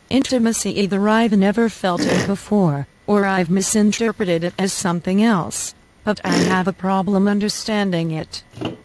Intimacy: either I've never felt it before, or I've misinterpreted it as something else. But I have a problem understanding it.